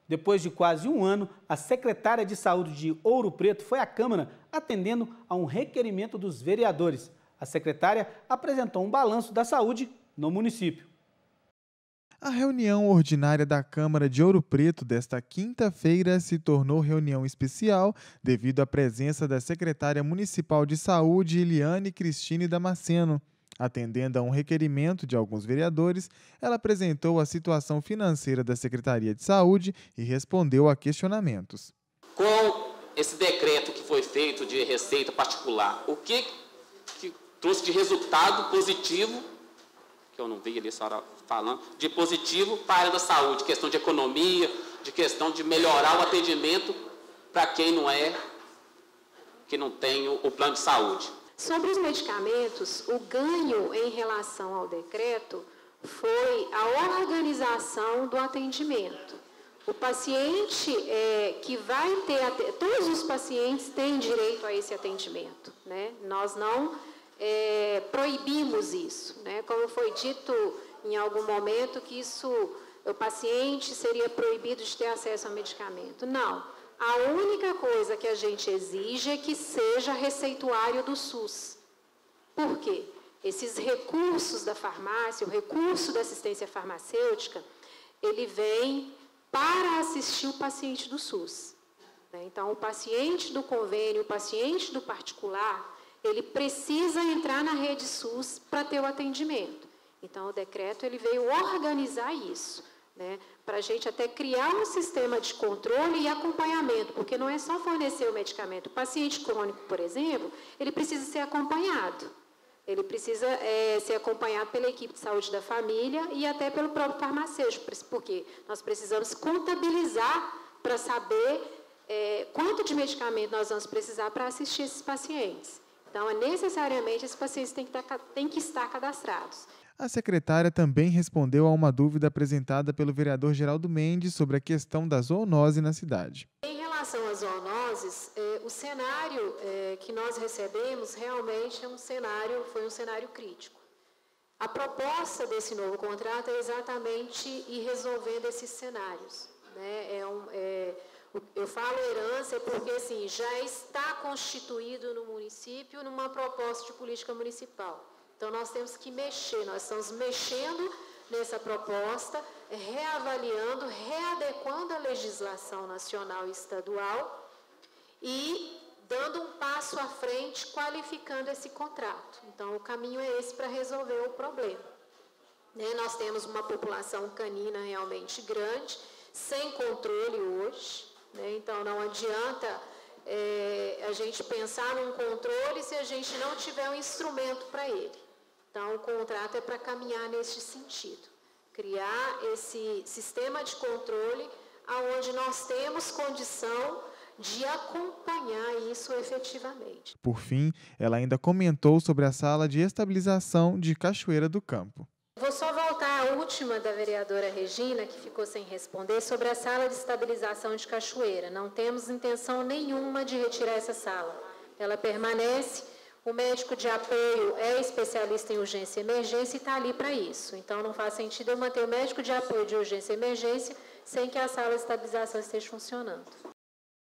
Depois de quase um ano, a secretária de Saúde de Ouro Preto foi à Câmara atendendo a um requerimento dos vereadores. A secretária apresentou um balanço da saúde no município. A reunião ordinária da Câmara de Ouro Preto desta quinta-feira se tornou reunião especial devido à presença da secretária municipal de Saúde, Eliane Cristine Damasceno. Atendendo a um requerimento de alguns vereadores, ela apresentou a situação financeira da Secretaria de Saúde e respondeu a questionamentos. Com esse decreto que foi feito de receita particular, o que trouxe de resultado positivo, que eu não vi ali a senhora falando, de positivo para a área da saúde, questão de economia, de questão de melhorar o atendimento para quem não tem o plano de saúde. Sobre os medicamentos, o ganho em relação ao decreto foi a organização do atendimento. O paciente que vai ter, todos os pacientes têm direito a esse atendimento, né? Nós não proibimos isso, né? Como foi dito em algum momento que o paciente seria proibido de ter acesso ao medicamento. Não. A única coisa que a gente exige é que seja receituário do SUS. Por quê? Esses recursos da farmácia, o recurso da assistência farmacêutica, ele vem para assistir o paciente do SUS. Então, o paciente do convênio, o paciente do particular, ele precisa entrar na rede SUS para ter o atendimento. Então, o decreto ele veio organizar isso, né, para a gente até criar um sistema de controle e acompanhamento, porque não é só fornecer o medicamento. O paciente crônico, por exemplo, ele precisa ser acompanhado. Ele precisa ser acompanhado pela equipe de saúde da família e até pelo próprio farmacêutico, porque nós precisamos contabilizar para saber quanto de medicamento nós vamos precisar para assistir esses pacientes. Então, necessariamente, esses pacientes têm que estar cadastrados. A secretária também respondeu a uma dúvida apresentada pelo vereador Geraldo Mendes sobre a questão da zoonose na cidade. Em relação às zoonoses, o cenário que nós recebemos realmente foi um cenário crítico. A proposta desse novo contrato é exatamente ir resolvendo esses cenários, né? Eu falo herança porque assim, já está constituído no município numa proposta de política municipal. Então, nós temos que mexer, nós estamos mexendo nessa proposta, reavaliando, readequando a legislação nacional e estadual e dando um passo à frente, qualificando esse contrato. Então, o caminho é esse para resolver o problema. Nós temos uma população canina realmente grande, sem controle hoje, então não adianta a gente pensar num controle se a gente não tiver um instrumento para ele. Então, o contrato é para caminhar nesse sentido, criar esse sistema de controle onde nós temos condição de acompanhar isso efetivamente. Por fim, ela ainda comentou sobre a sala de estabilização de Cachoeira do Campo. Vou só voltar à última da vereadora Regina, que ficou sem responder, sobre a sala de estabilização de Cachoeira. Não temos intenção nenhuma de retirar essa sala. Ela permanece. O médico de apoio é especialista em urgência e emergência e está ali para isso. Então, não faz sentido eu manter o médico de apoio de urgência e emergência sem que a sala de estabilização esteja funcionando.